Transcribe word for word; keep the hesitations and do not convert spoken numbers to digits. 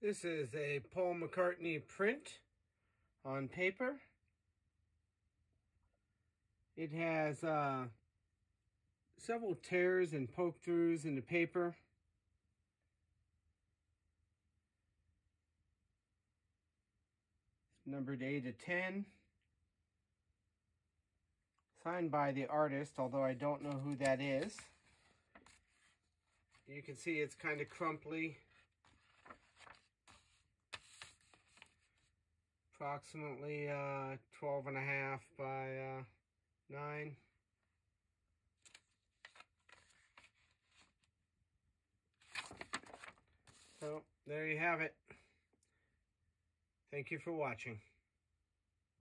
This is a Paul McCartney print on paper. It has uh, several tears and poke-throughs in the paper. It's numbered A to ten. Signed by the artist, although I don't know who that is. You can see it's kind of crumply. Approximately uh, twelve and a half by uh, nine. So there you have it. Thank you for watching.